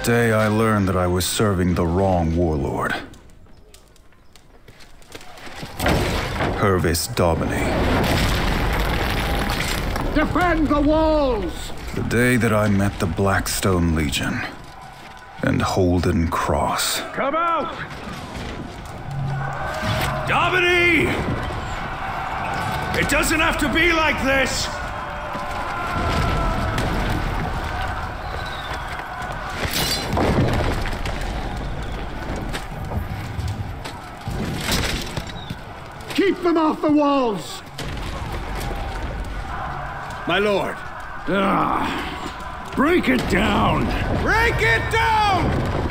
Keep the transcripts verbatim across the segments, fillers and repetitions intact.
That day I learned that I was serving the wrong warlord. Hervis Daubeny. Defend the walls! The day that I met the Blackstone Legion and Holden Cross. Come out! Daubeny! It doesn't have to be like this! Keep them off the walls! My lord. Ah, break it down! Break it down!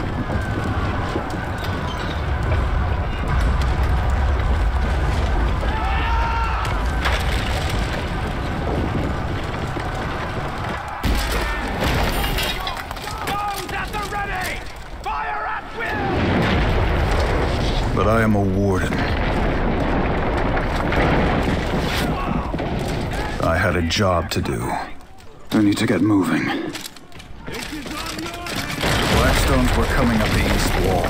Guns at the ready! Fire at will! But I am a warden. I had a job to do. I need to get moving. The Blackstones were coming up the east wall.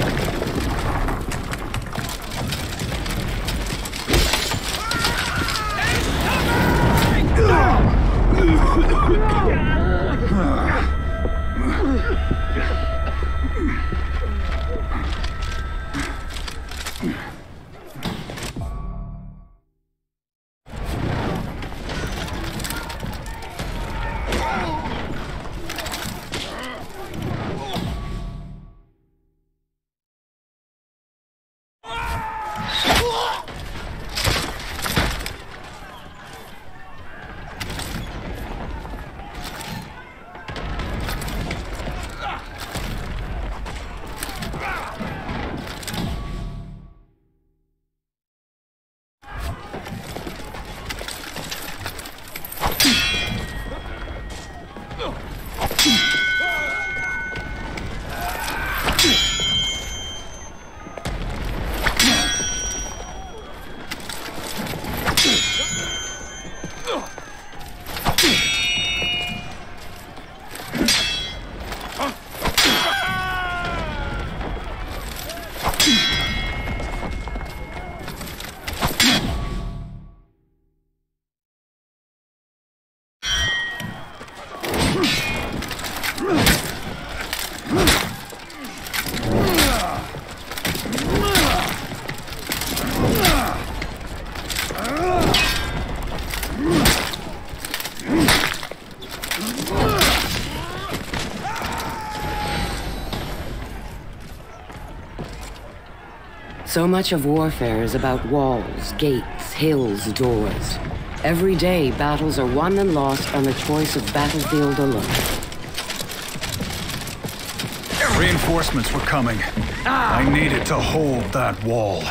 So much of warfare is about walls, gates, hills, doors. Every day, battles are won and lost on the choice of battlefield alone. Reinforcements were coming. I needed to hold that wall.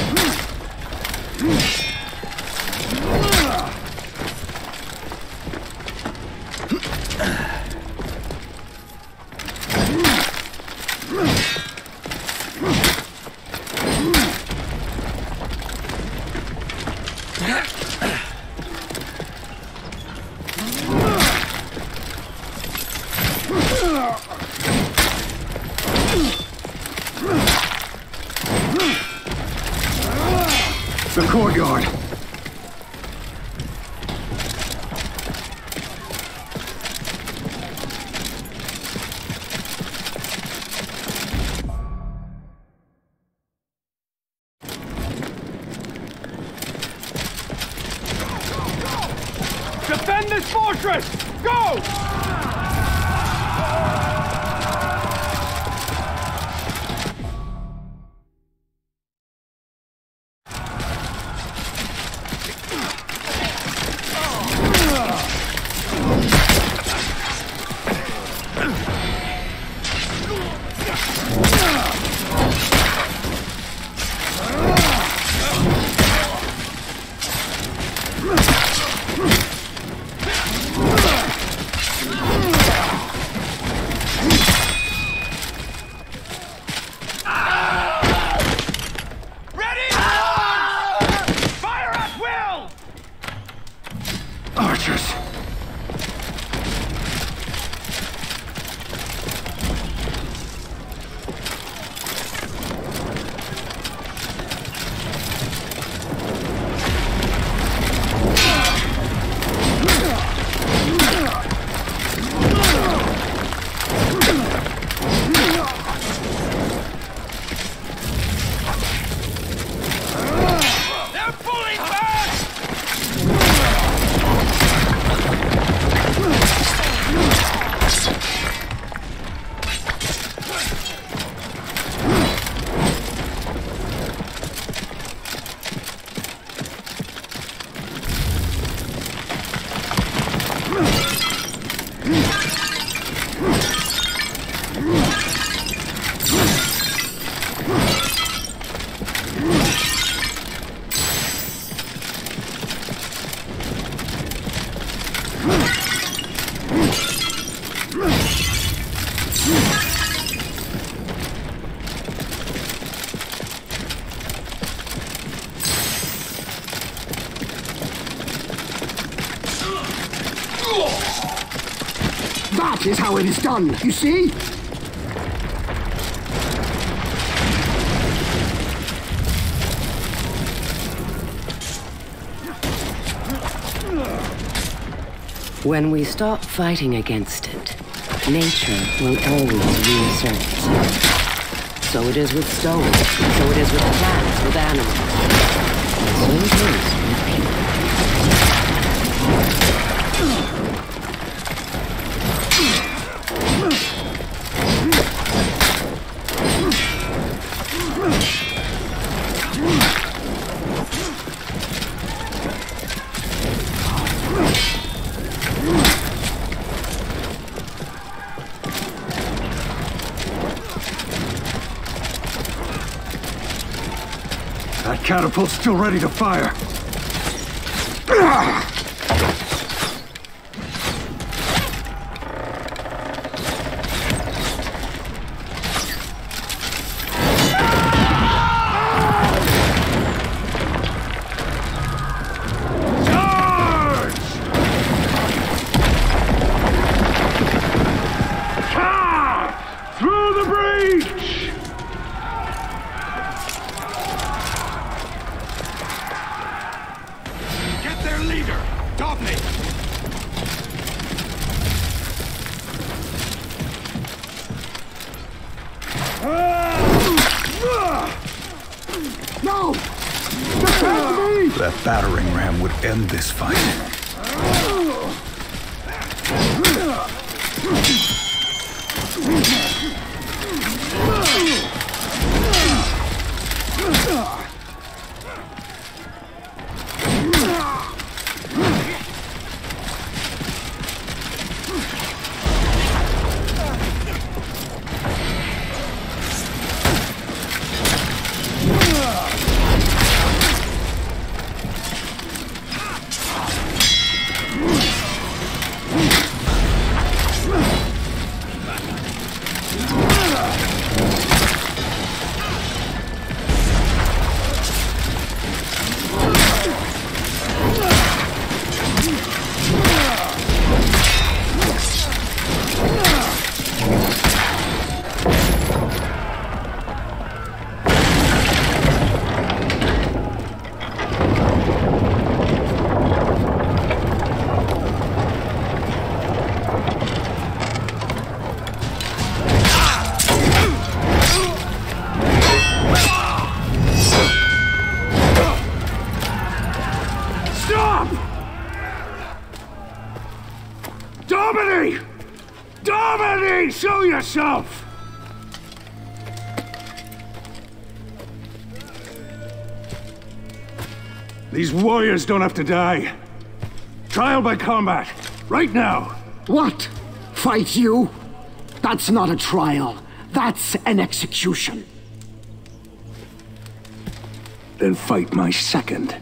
The courtyard! Defend this fortress! Go! That is how it is done, you see? When we stop fighting against it, nature will always reassert itself. So it is with stones, so it is with plants, with animals. And so it is with people. Catapult's still ready to fire. That battering ram would end this fight. Daubeny! Daubeny! Show yourself! These warriors don't have to die. Trial by combat. Right now. What? Fight you? That's not a trial. That's an execution. Then fight my second.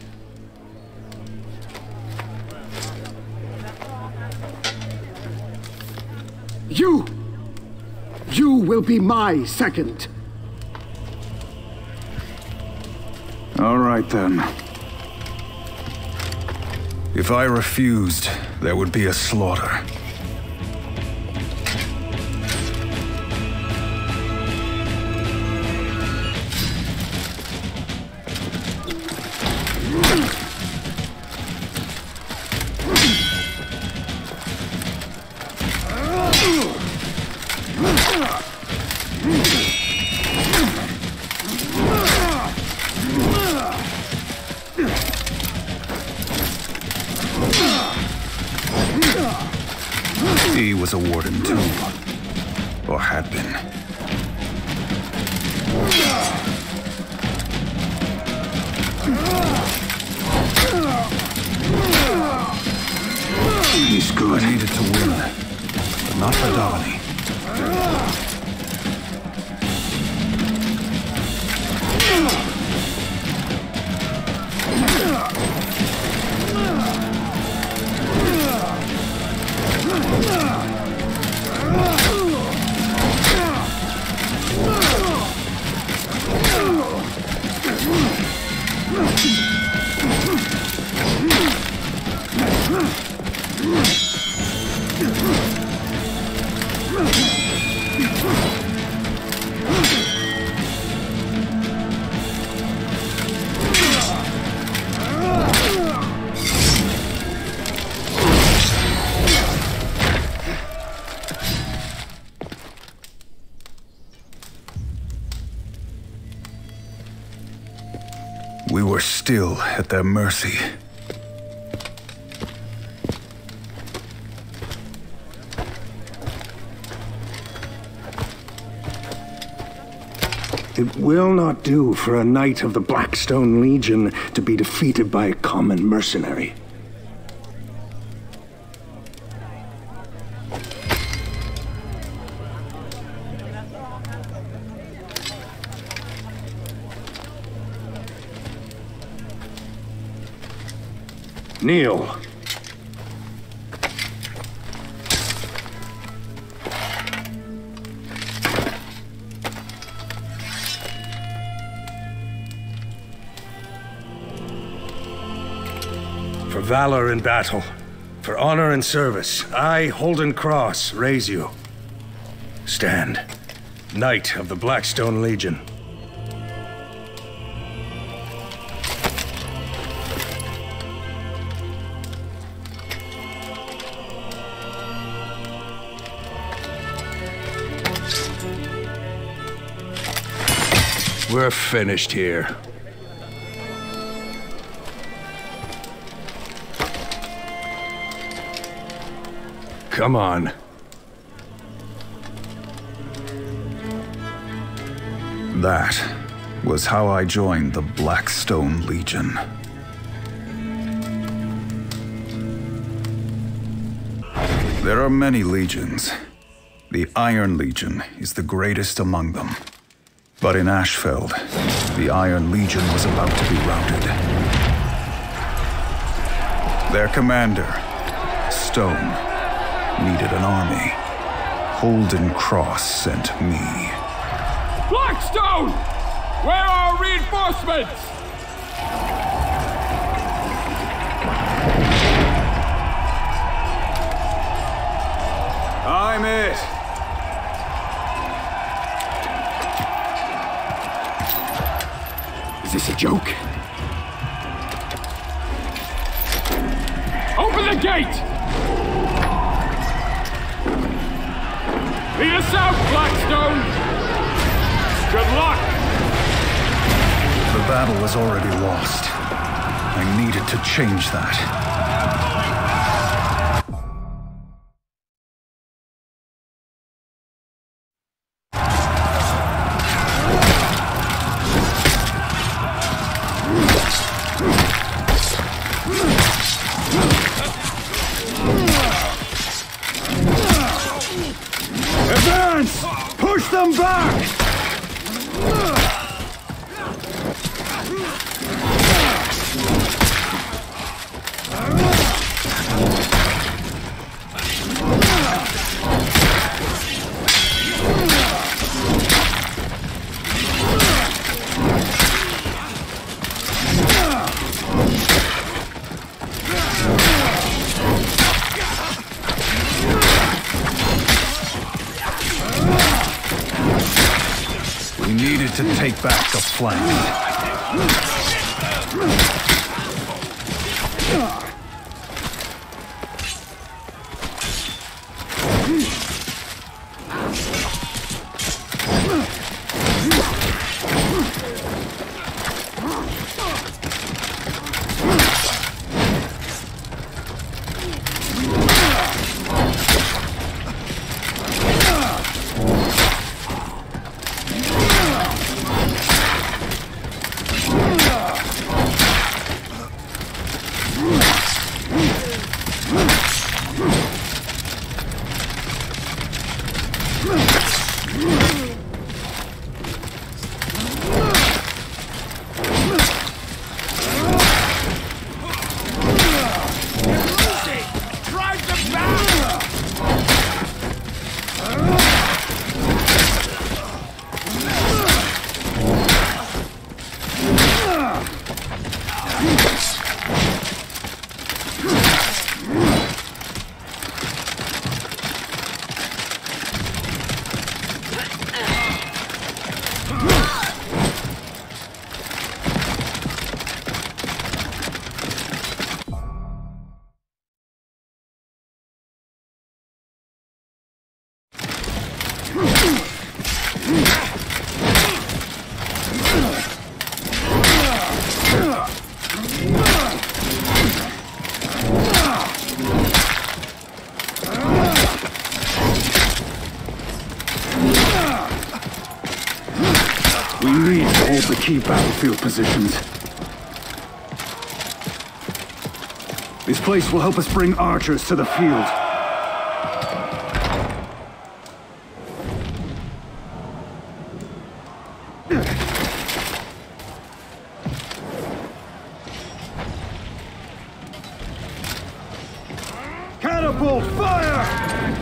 You! You will be my second. All right, then. If I refused, there would be a slaughter. He was a warden too, or had been. He's good. I needed to win, but not for Daubeny. we were still at their mercy. It will not do for a knight of the Blackstone Legion to be defeated by a common mercenary. Kneel. For valor in battle, for honor and service, I, Holden Cross, raise you. Stand, Knight of the Blackstone Legion. We're finished here. Come on. That was how I joined the Blackstone Legion. There are many legions. The Iron Legion is the greatest among them. But in Ashfeld, the Iron Legion was about to be routed. Their commander, Stone, needed an army. Holden Cross sent me. Blackstone! Where are reinforcements? I'm it. Is this a joke? Open the gate! Lead us out, Blackstone! Good luck! The battle was already lost. I needed to change that. Advance! Push them back! We needed to take back the flank. key battlefield positions. This place will help us bring archers to the field. Catapult fire!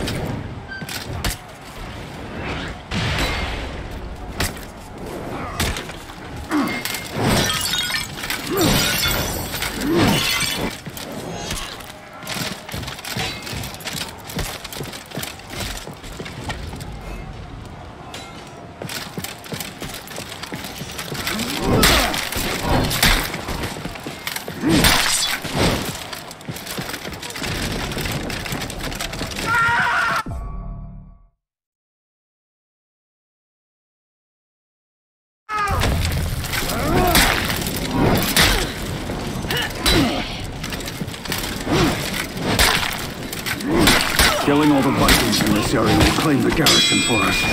Killing all the Vikings in this area will claim the garrison for us.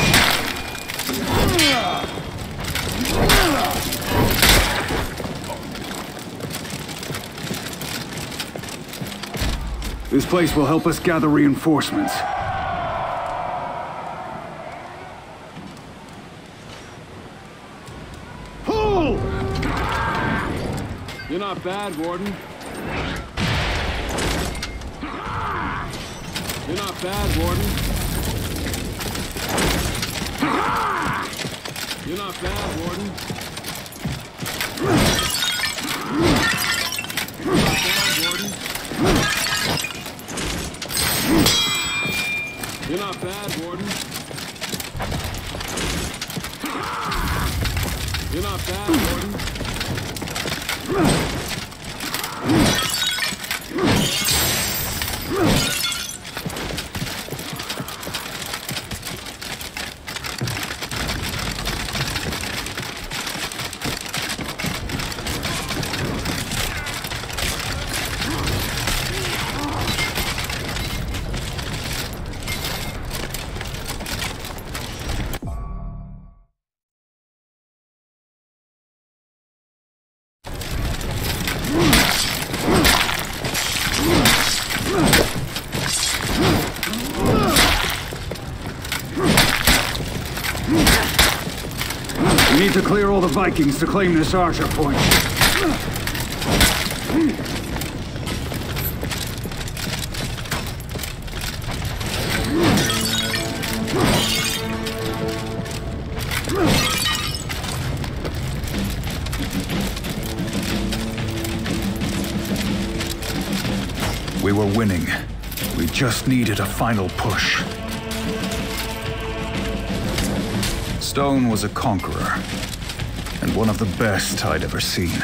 This place will help us gather reinforcements. Pull! You're not bad, Warden. You're not bad, Warden. You're not bad, Warden. You're not bad, Warden. You're not bad, Warden. You're not bad, Warden. We need to clear all the Vikings to claim this archer point. We were winning. We just needed a final push. Stone was a conqueror, and one of the best I'd ever seen.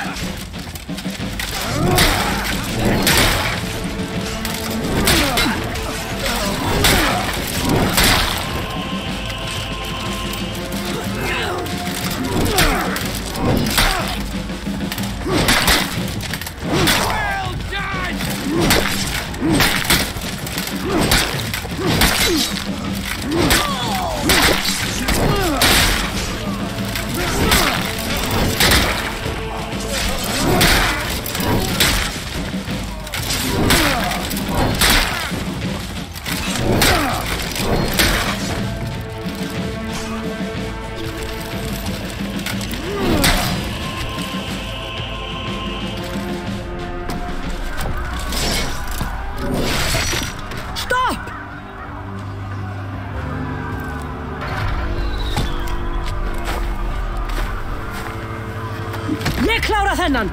Hennan!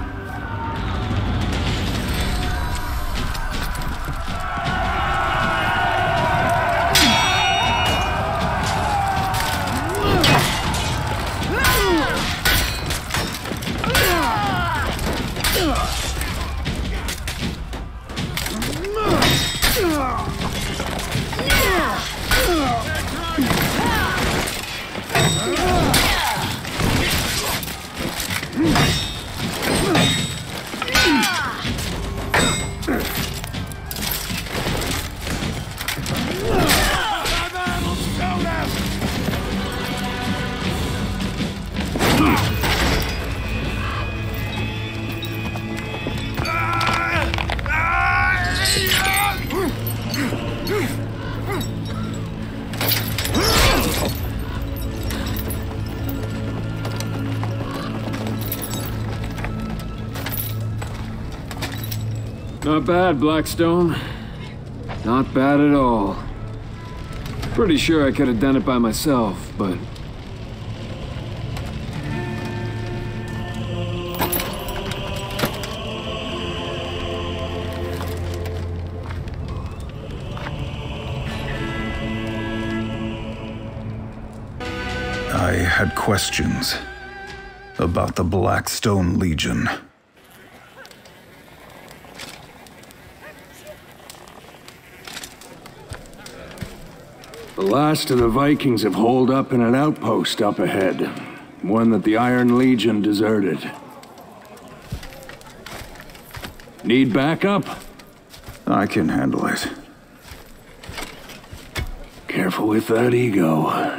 Not bad, Blackstone. Not bad at all. Pretty sure I could have done it by myself, but... I had questions about the Blackstone Legion. The last of the Vikings have holed up in an outpost up ahead. One that the Iron Legion deserted. Need backup? I can handle it. Careful with that ego.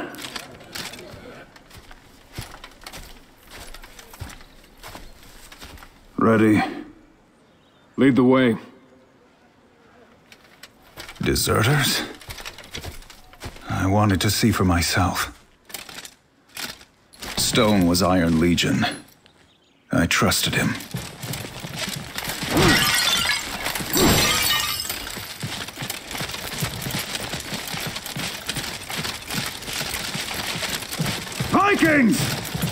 Ready? Lead the way. Deserters? I wanted to see for myself. Stone was Iron Legion. I trusted him. Vikings!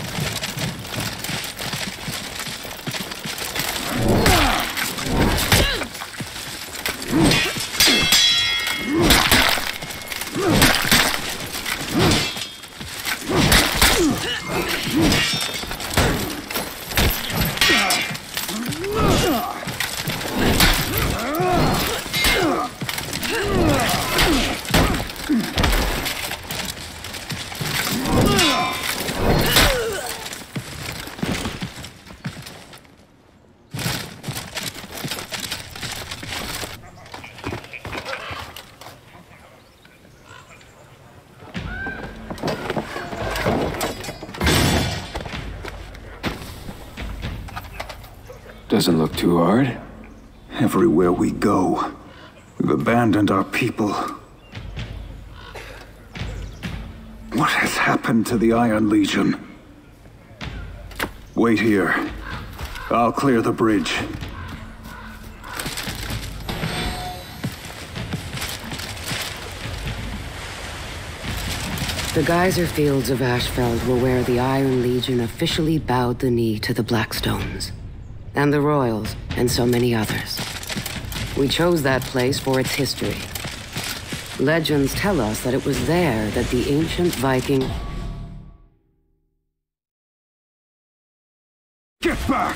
Doesn't look too hard. Everywhere we go, we've abandoned our people. What has happened to the Iron Legion? Wait here. I'll clear the bridge. The geyser fields of Ashfeld were where the Iron Legion officially bowed the knee to the Blackstones. And the Royals, and so many others. We chose that place for its history. Legends tell us that it was there that the ancient Viking... Get back!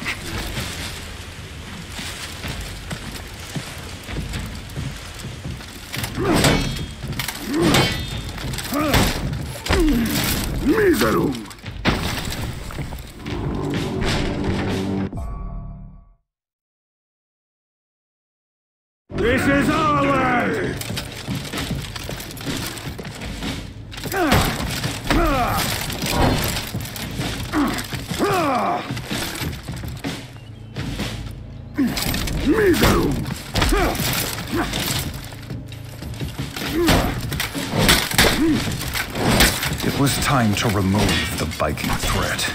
Miserum! This is our land! Miserum! It was time to remove the Viking threat.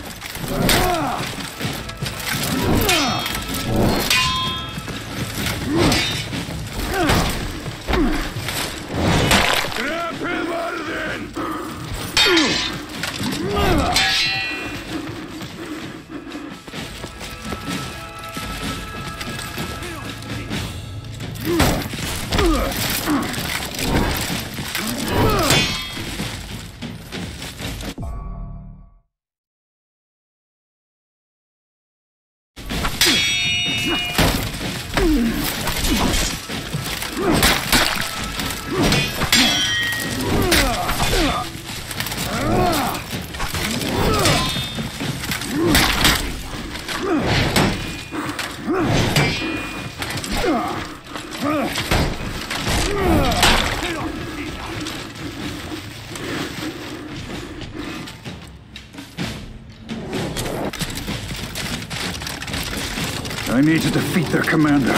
I need to defeat their commander.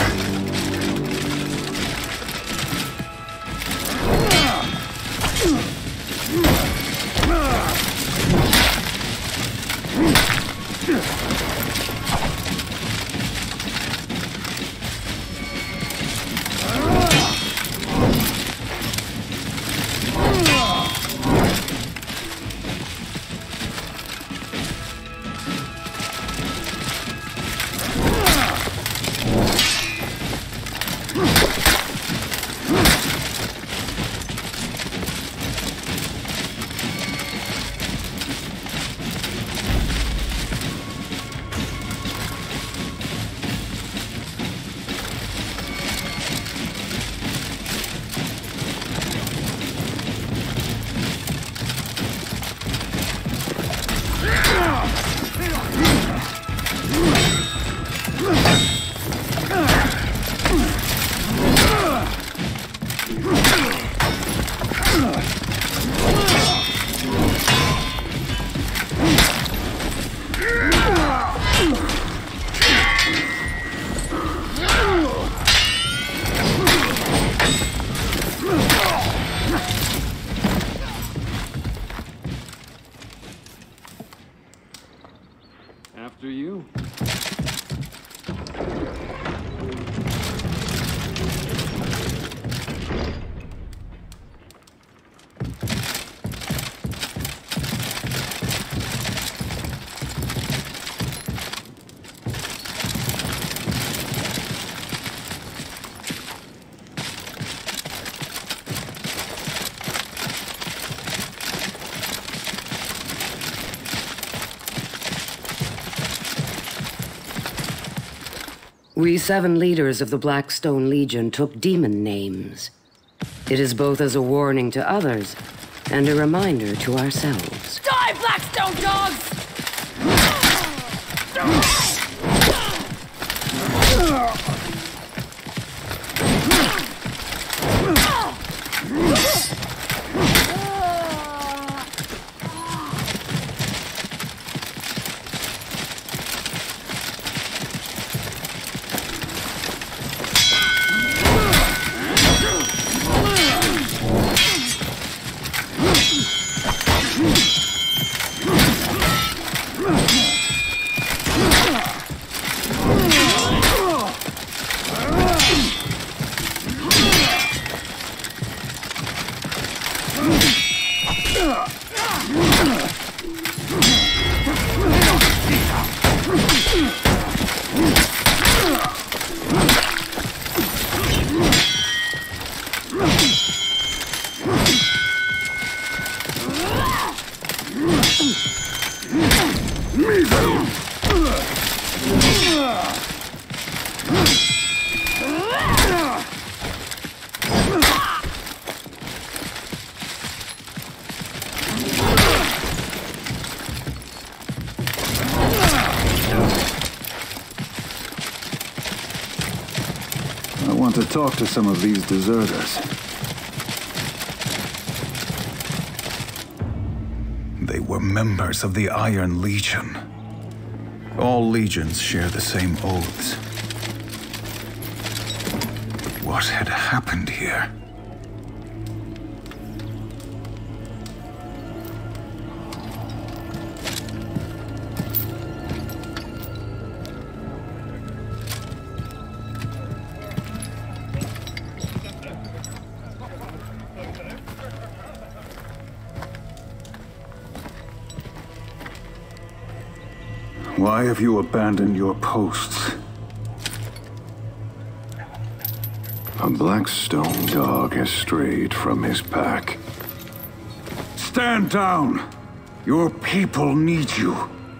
We seven leaders of the Blackstone Legion took demon names. It is both as a warning to others and a reminder to ourselves. Die, Blackstone dogs! I want to talk to some of these deserters. They were members of the Iron Legion. All legions share the same oaths. But what had happened here? Why have you abandoned your posts? A Blackstone dog has strayed from his pack. Stand down! Your people need you.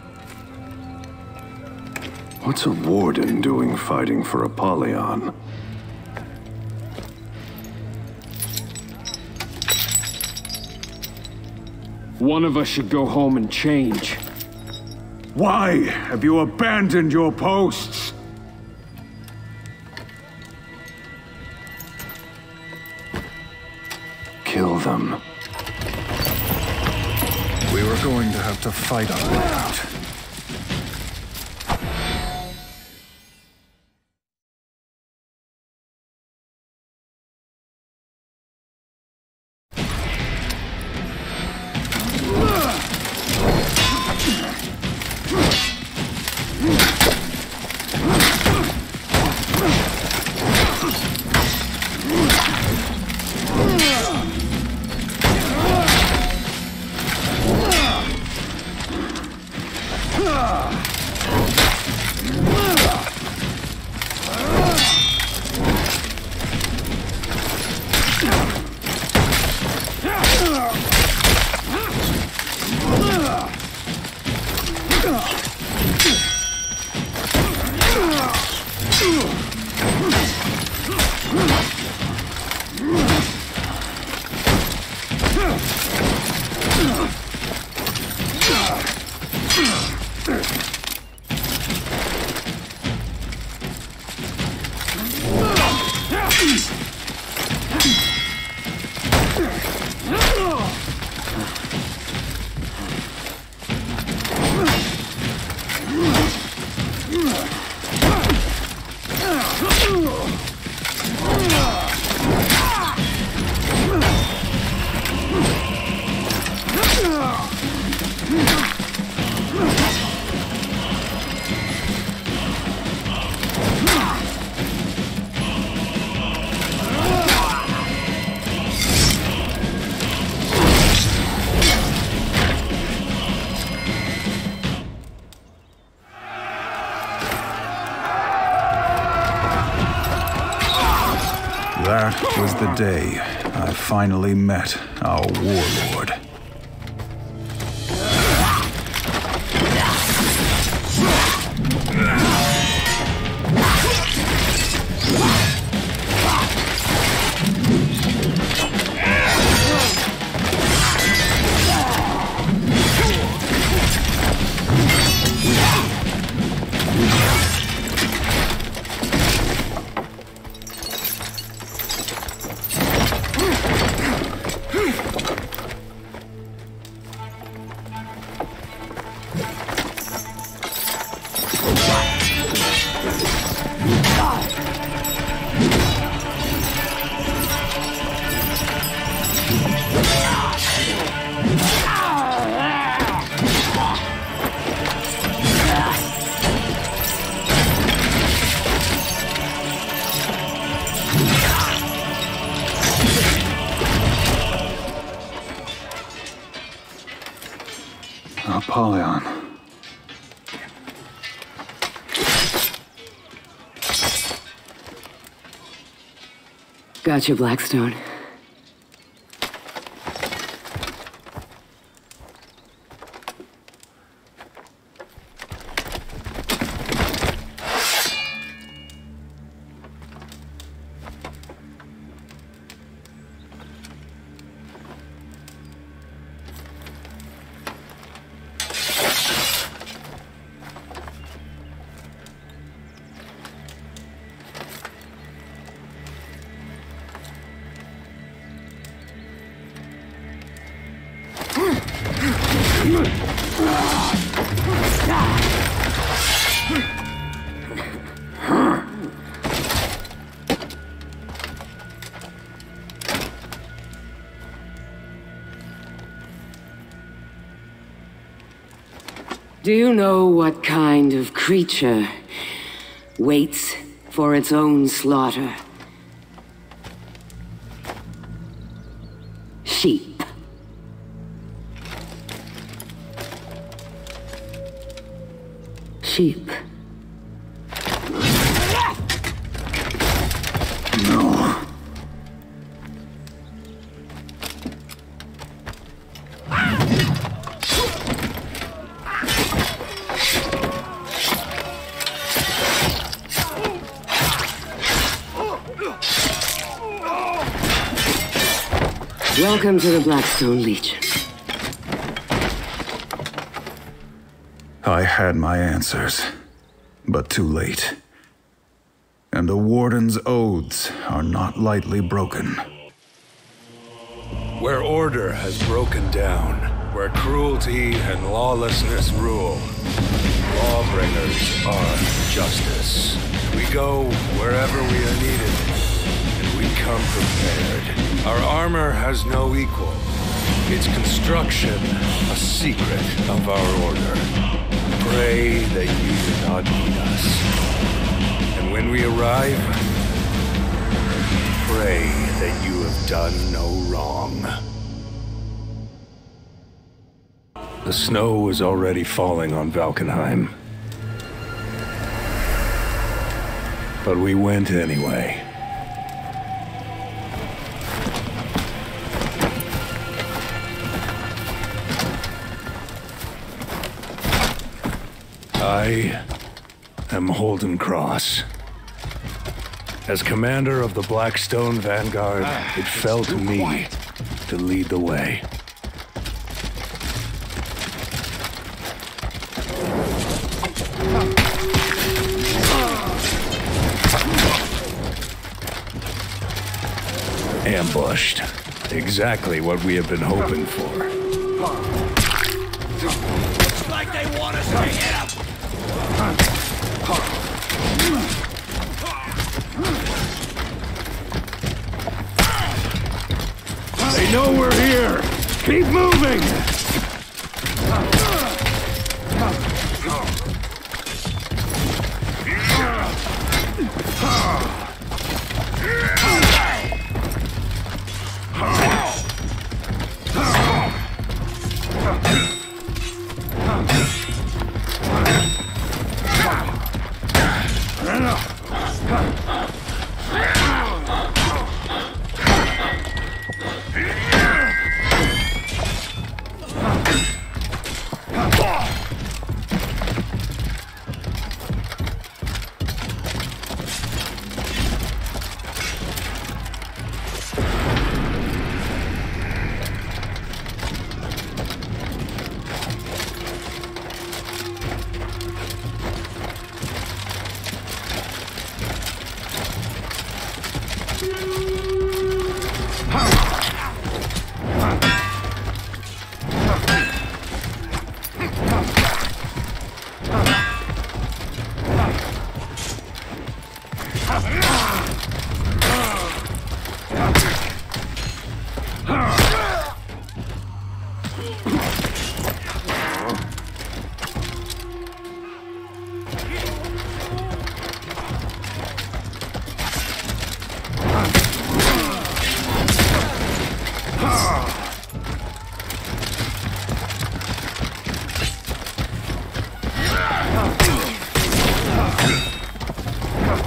What's a Warden doing fighting for Apollyon? One of us should go home and change. Why have you abandoned your posts? Kill them. We were going to have to fight our way out. That was the day I finally met our warlord. Apollyon. Gotcha, Blackstone. Do you know what kind of creature waits for its own slaughter? Sheep. Sheep. No. Welcome to the Blackstone Legion. I had my answers, but too late. And the Warden's oaths are not lightly broken. Where order has broken down, where cruelty and lawlessness rule, lawbringers are justice. We go wherever we are needed, and we come prepared. Our armor has no equal. Its construction, a secret of our order. Pray that you do not need us. And when we arrive, pray that you have done no wrong. The snow was already falling on Valkenheim. But we went anyway. I am Holden Cross. As commander of the Blackstone Vanguard, ah, it fell to me quiet. to lead the way. Ambushed. Exactly what we have been hoping for. Looks like they want us to hit them! They know we're here! Keep moving!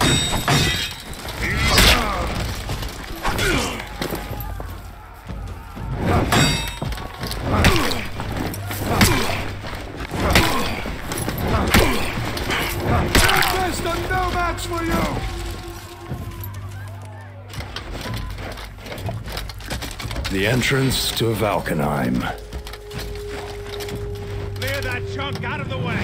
The entrance to Valkenheim. Clear that chunk out of the way!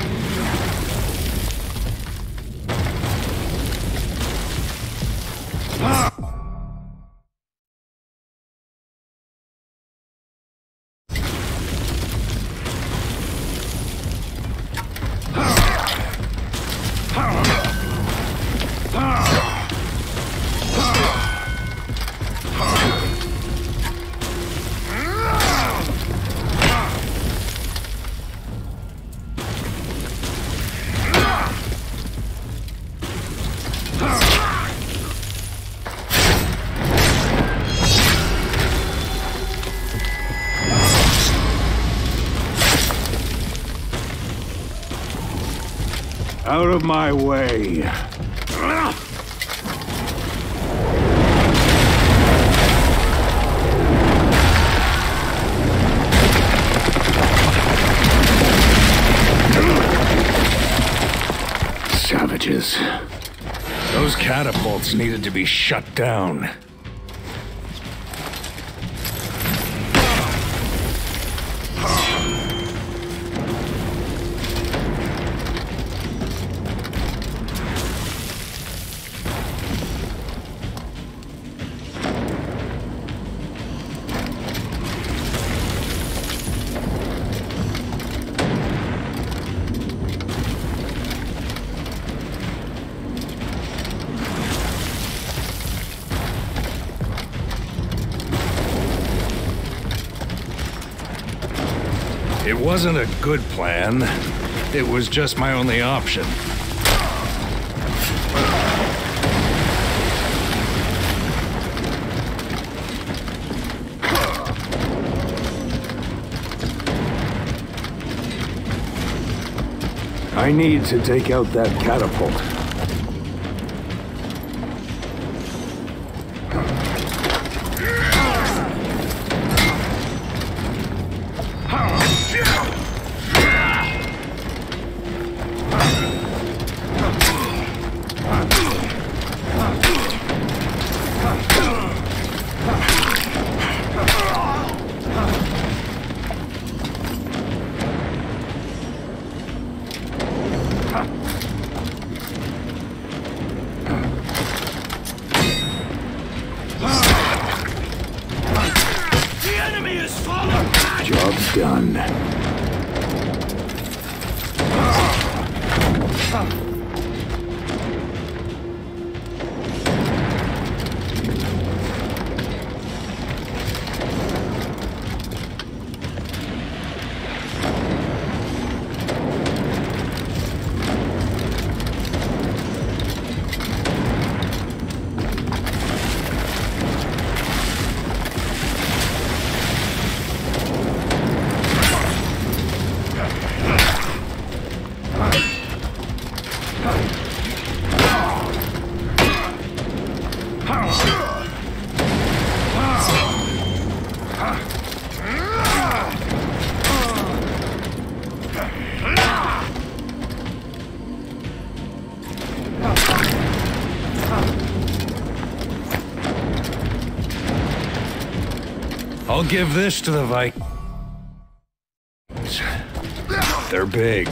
Out of my way. Savages. Those catapults needed to be shut down. It wasn't a good plan. It was just my only option. I need to take out that catapult. Job's done. I'll give this to the Vikings. They're big.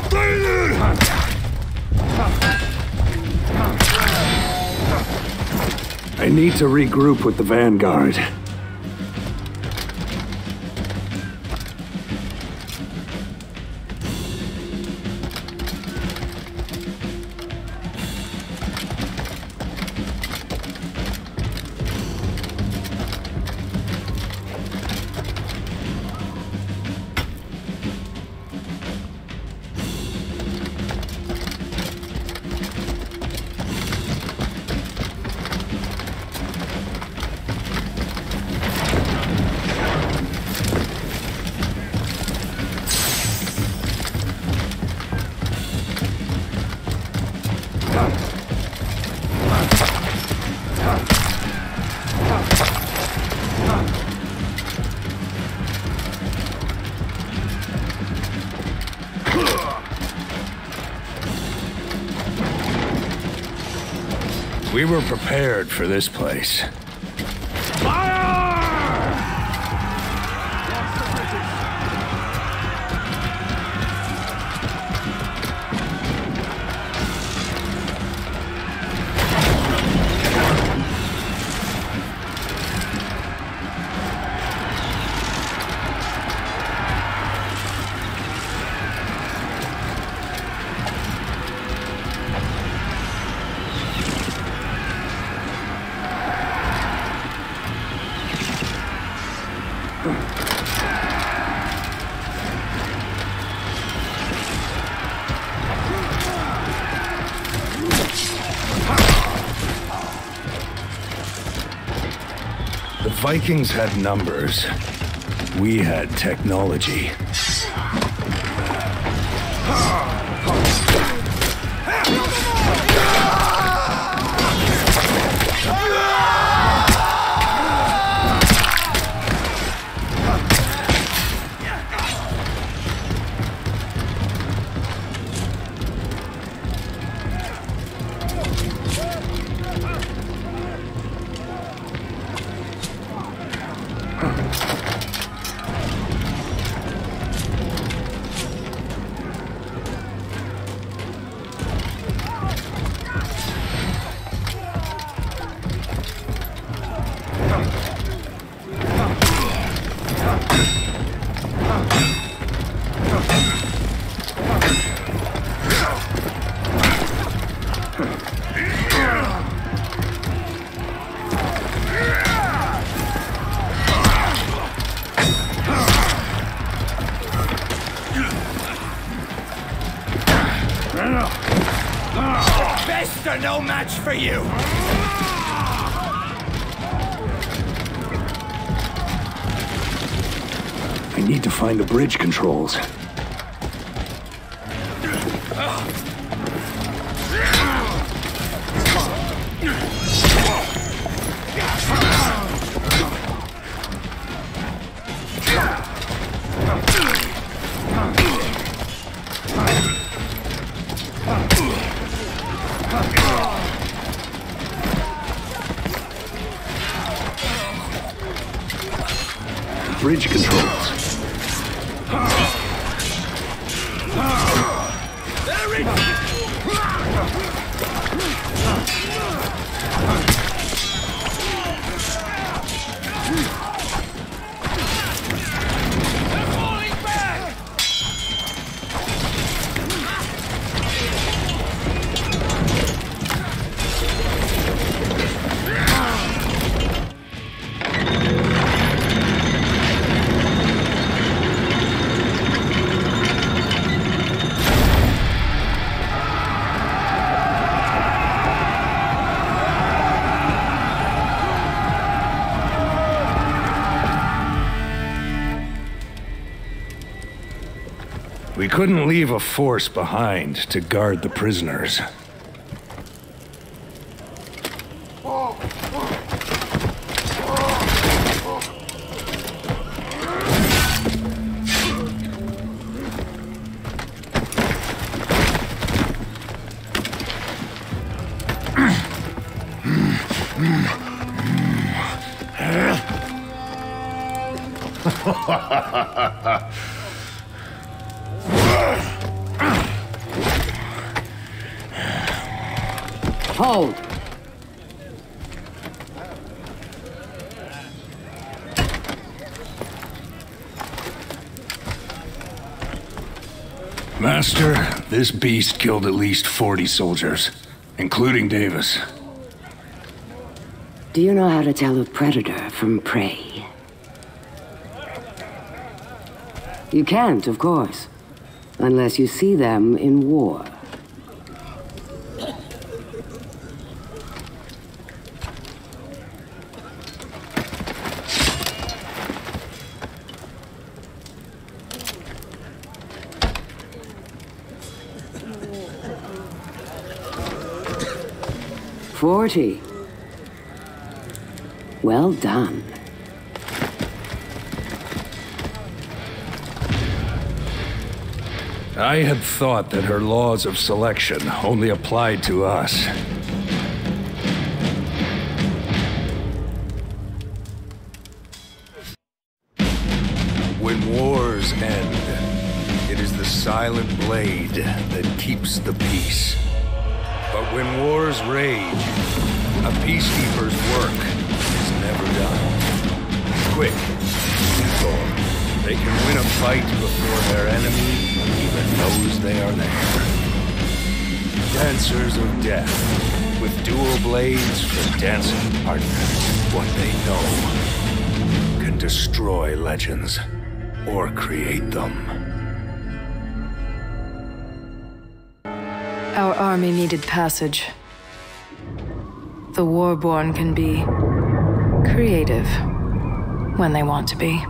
I need to regroup with the Vanguard. We were prepared for this place. The Vikings had numbers. We had technology. Best are no match for you! I need to find the bridge controls. Bridge controls. We couldn't leave a force behind to guard the prisoners. Hold. Master, this beast killed at least forty soldiers, including Davis. Do you know how to tell a predator from prey? You can't, of course, unless you see them in war. Forty. Well done. I had thought that her laws of selection only applied to us. When wars end, it is the silent blade that keeps the peace. But when wars rage, a peacekeeper's work is never done. Quick, simple. They can win a fight before their enemy even knows they are there. Dancers of death, with dual blades for dancing partners. What they know can destroy legends or create them. Our army needed passage. The Warborn can be creative when they want to be.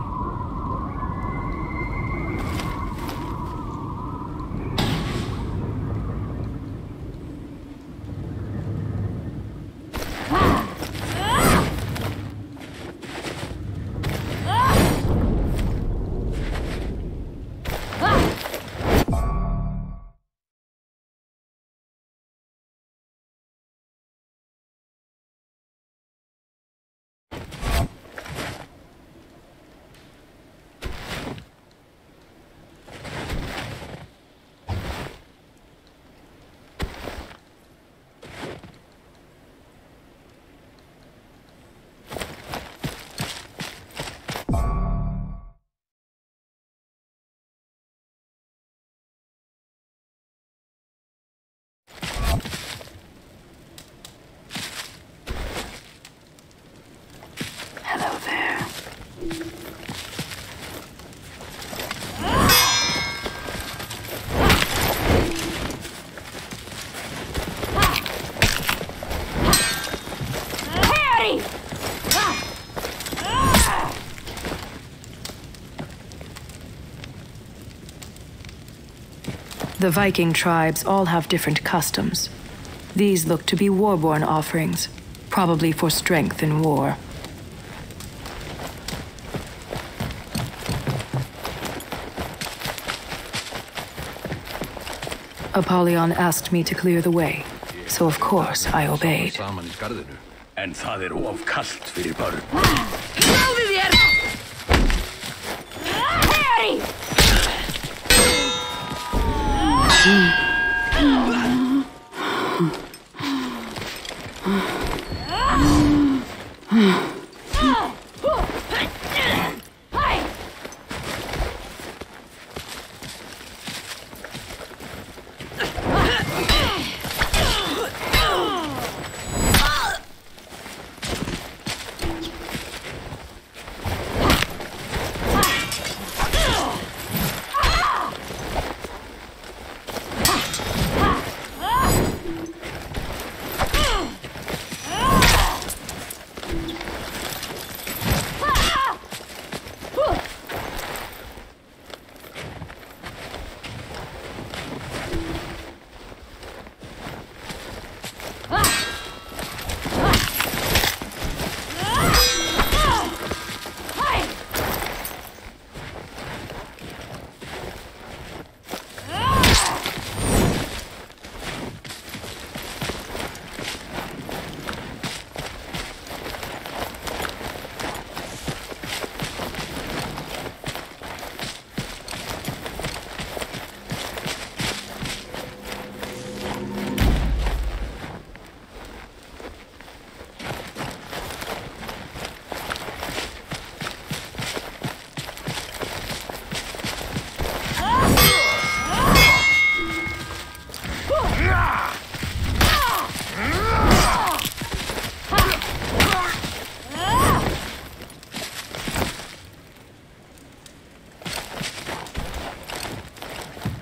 The Viking tribes all have different customs. These look to be Warborn offerings, probably for strength in war. Apollyon asked me to clear the way, so of course I obeyed. En það er of kalt fyrir börn. Náðu þér! Harry!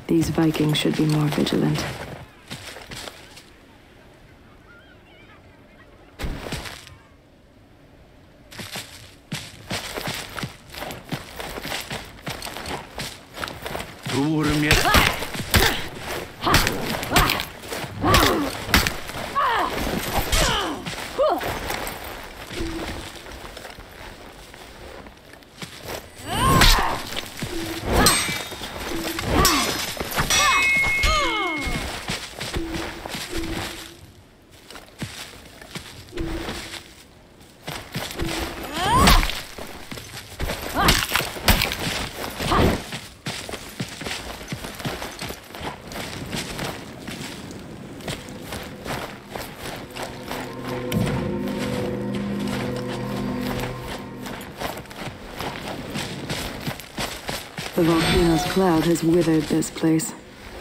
These Vikings should be more vigilant. Trúirðu mér? The volcano's cloud has withered this place.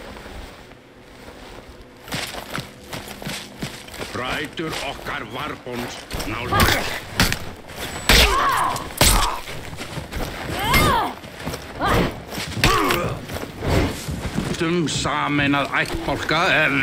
Rætur okkar Warborns nálgast. Stum sameinað ættbálka er...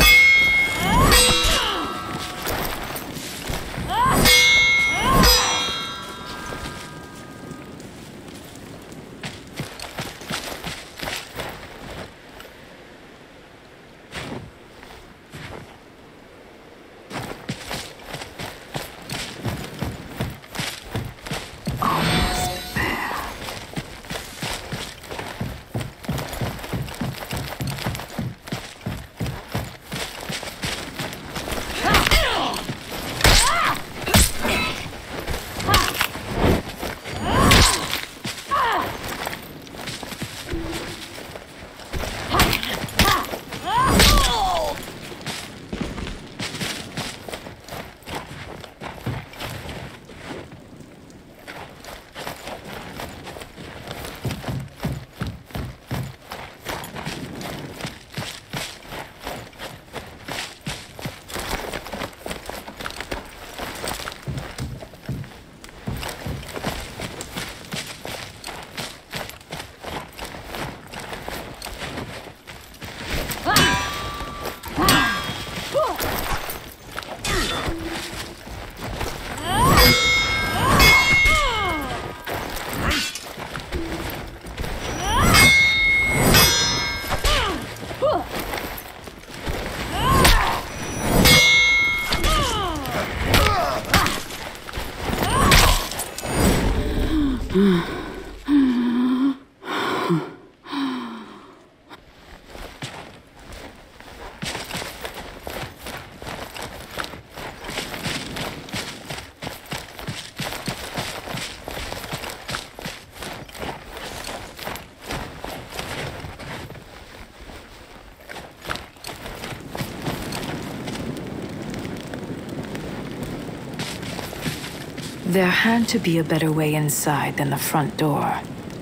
There had to be a better way inside than the front door.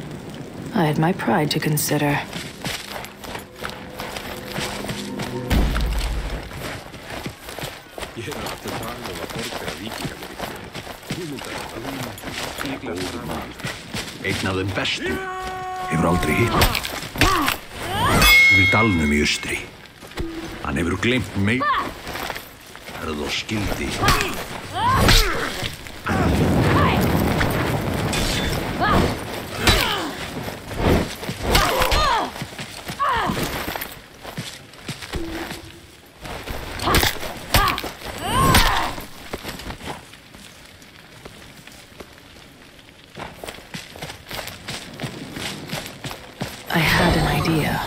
I had my pride to consider. Einn af þeim bestu. Hefur aldrei hitt. Yfir dalnum í austri. Hann hefur gleymt mig. Er það skildi. I had an idea.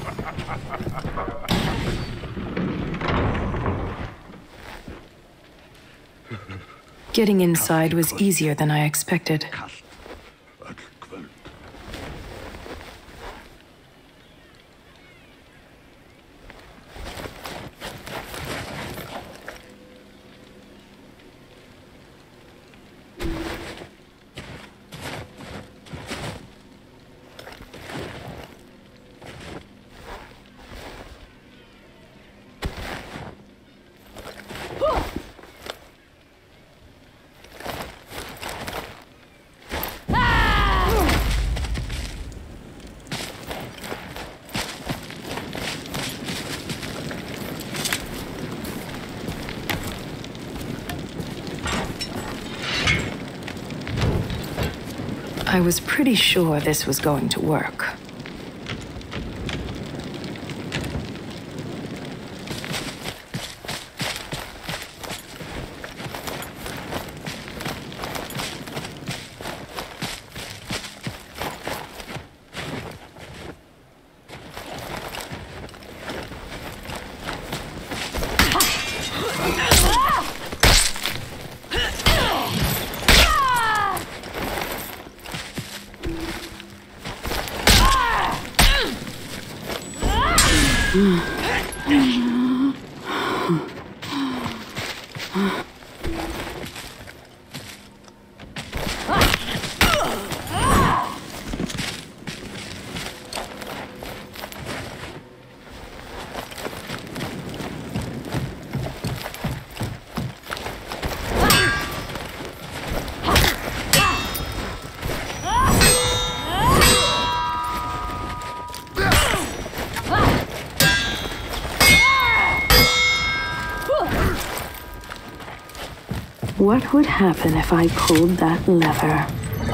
Getting inside was easier than I expected. I was pretty sure this was going to work. What would happen if I pulled that lever?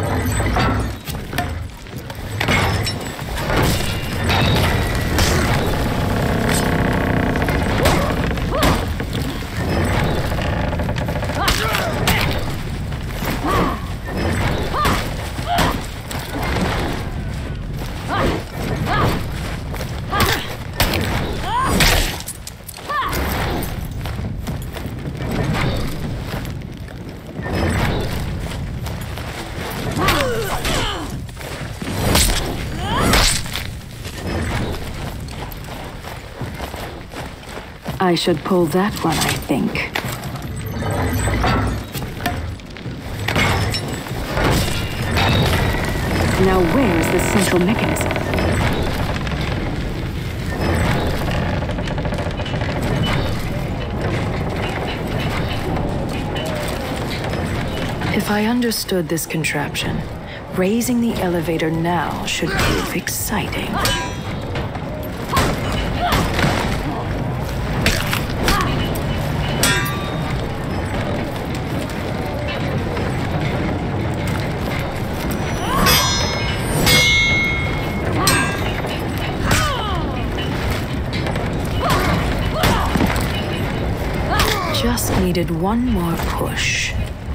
I should pull that one, I think. Now where's the central mechanism? If I understood this contraption, raising the elevator now should prove exciting. Just needed one more push.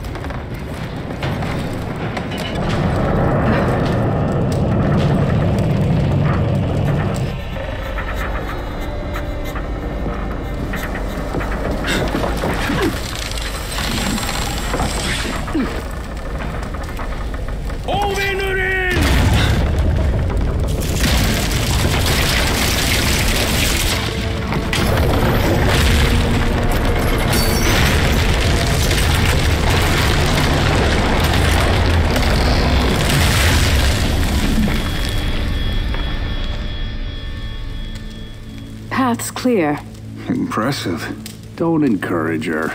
Path's clear. Impressive. Don't encourage her.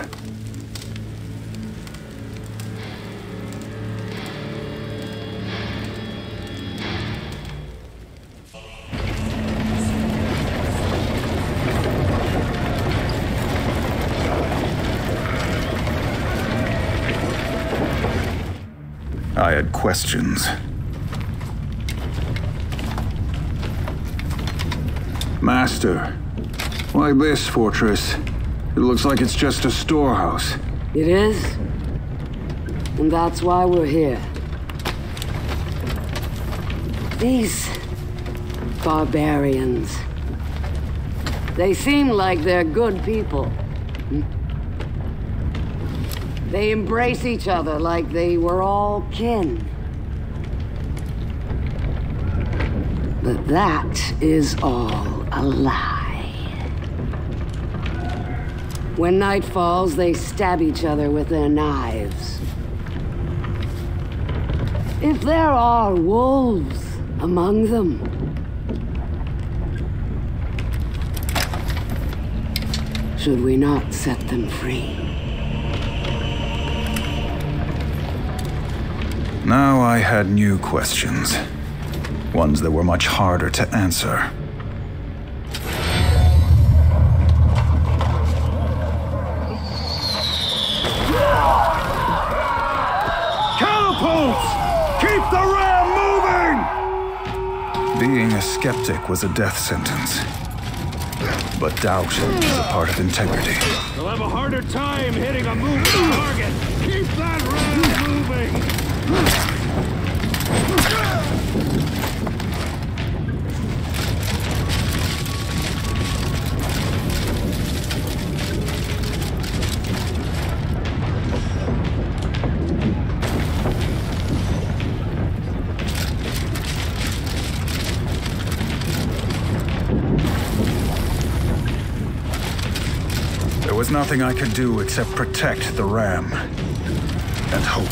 I had questions. Master, why this fortress? It looks like it's just a storehouse. It is? And that's why we're here. These barbarians. They seem like they're good people. They embrace each other like they were all kin. But that is all a lie. When night falls, they stab each other with their knives. If there are wolves among them, should we not set them free? Now I had new questions. Ones that were much harder to answer. Catapults! Keep Keep the ram moving! Being a skeptic was a death sentence. But doubt is a part of integrity. You'll have a harder time hitting a moving target. Keep that ram moving! There was nothing I could do except protect the ram. And hope.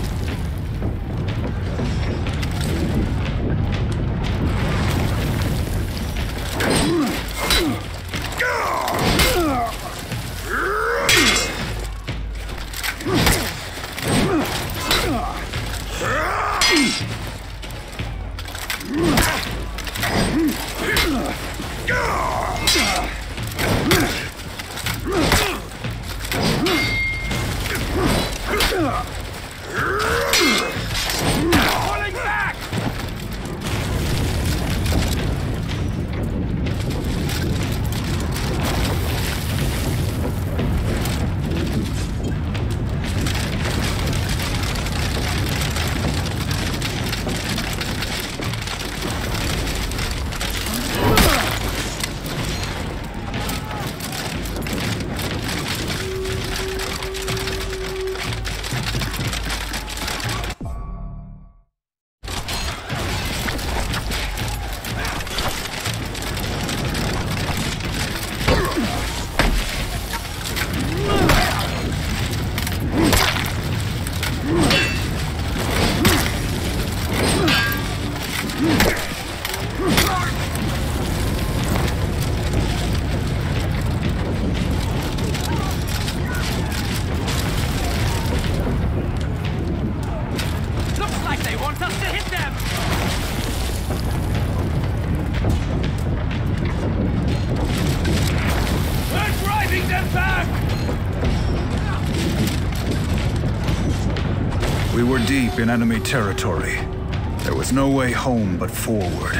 We were deep in enemy territory. There was no way home but forward.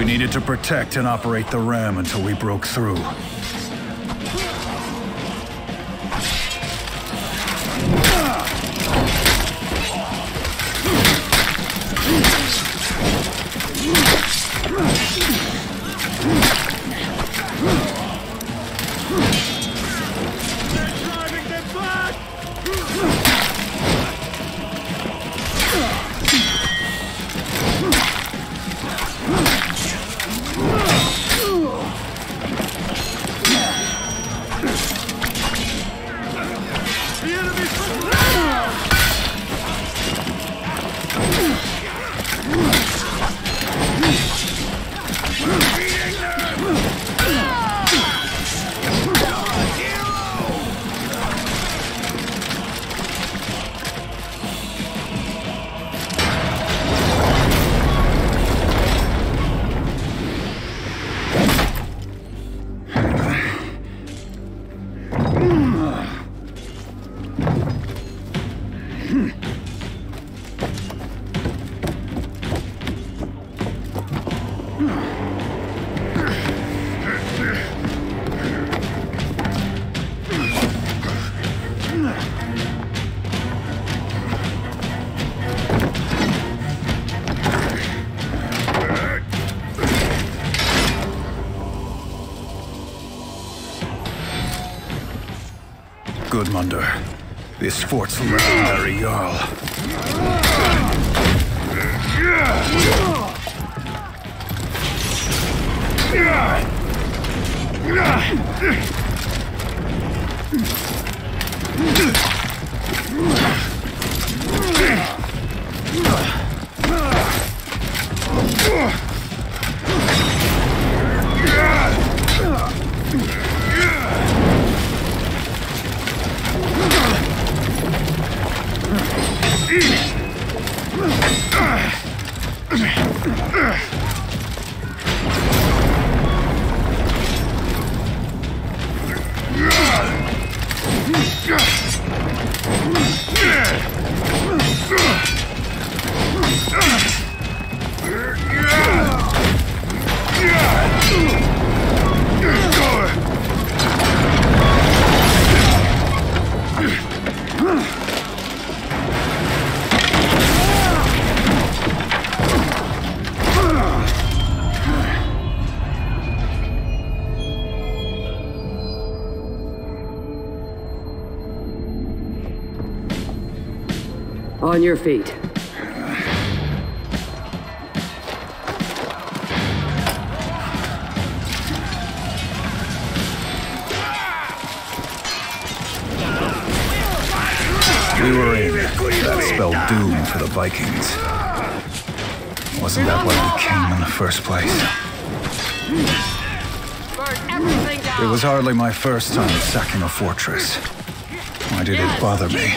We needed to protect and operate the ram until we broke through. Gudmundur, this fort's legendary Jarl. On your feet. We were in. That spelled doom for the Vikings. Wasn't that why we came in the first place? It was hardly my first time sacking a fortress. Why did it bother me?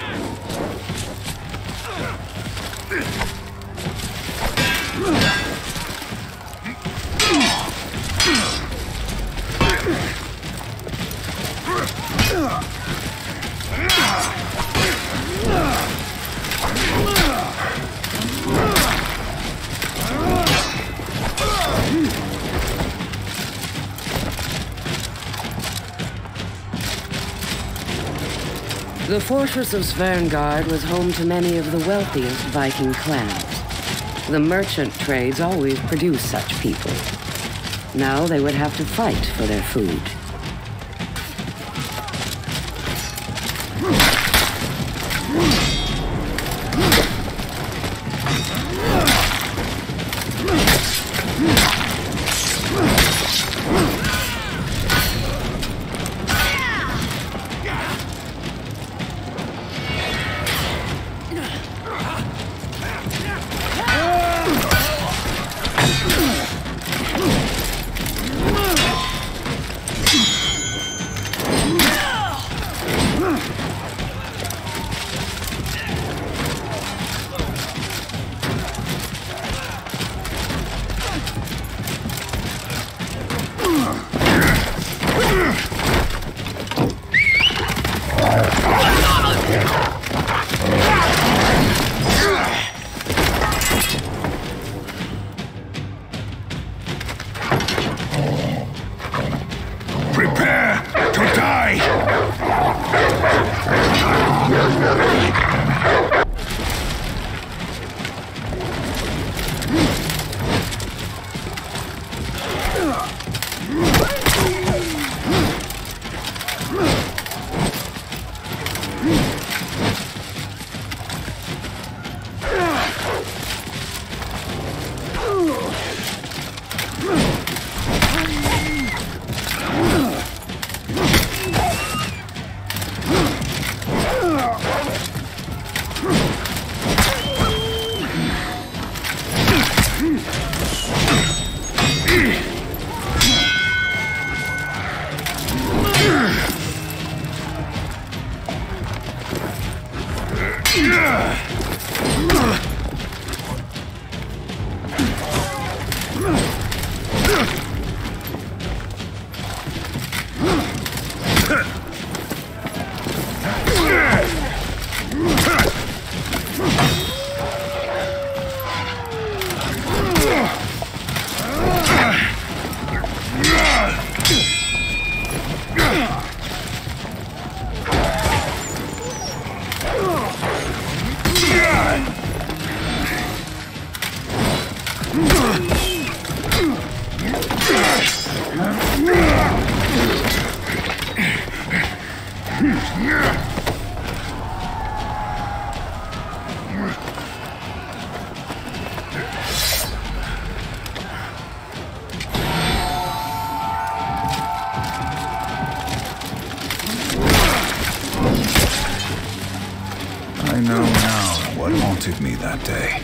The fortress of Sverngard was home to many of the wealthiest Viking clans. The merchant trades always produced such people. Now they would have to fight for their food. I know now what haunted me that day.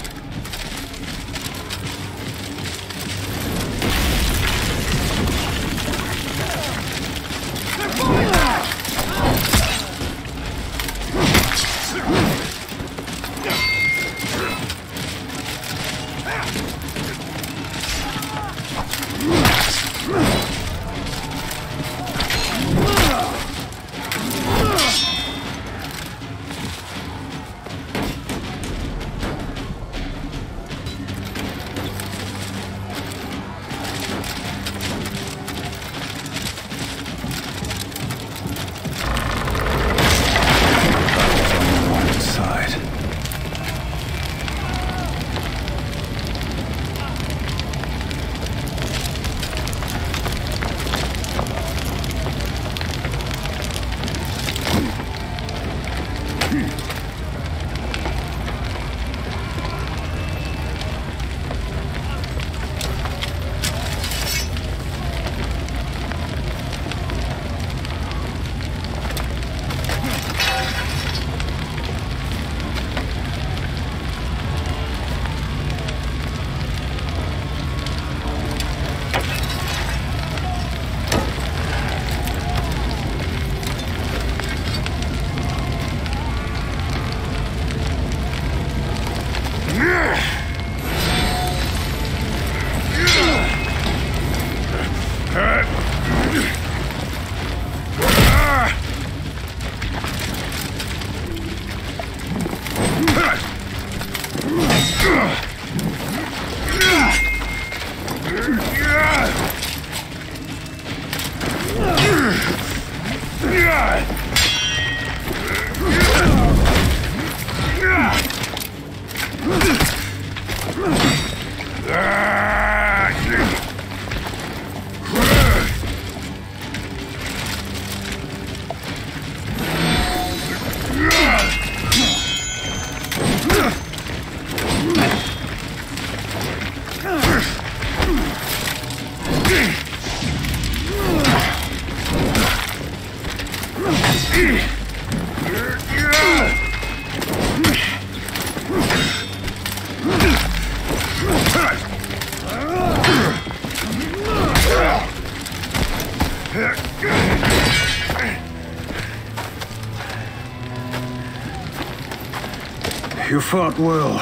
You fought well.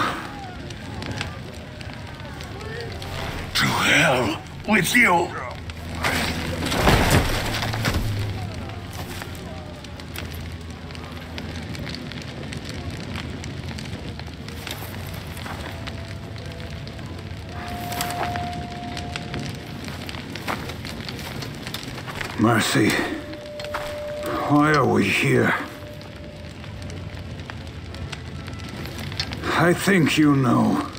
To hell with you! Mercy, why are we here? I think you know.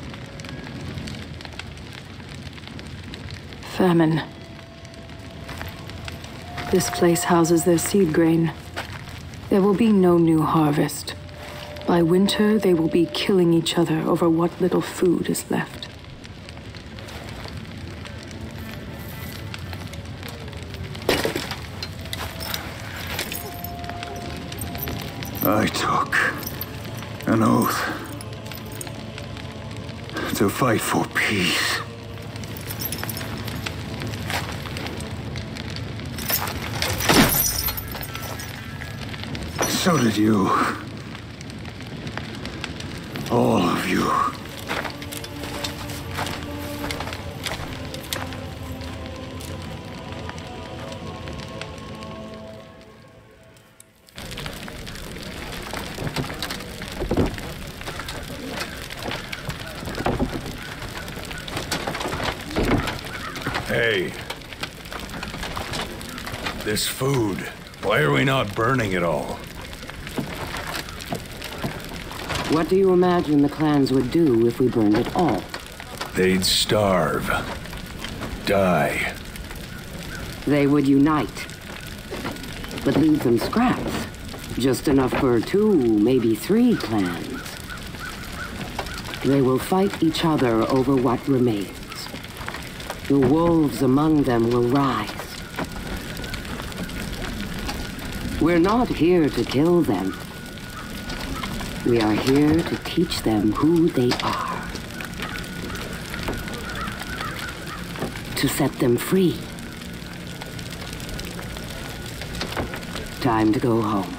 Famine. This place houses their seed grain. There will be no new harvest. By winter, they will be killing each other over what little food is left. I took an oath to fight for peace. So did you. All of you. Hey. This food. Why are we not burning it all? What do you imagine the clans would do if we burned it all? They'd starve. Die. They would unite. But leave them scraps. Just enough for two, maybe three clans. They will fight each other over what remains. The wolves among them will rise. We're not here to kill them. We are here to teach them who they are. To set them free. Time to go home.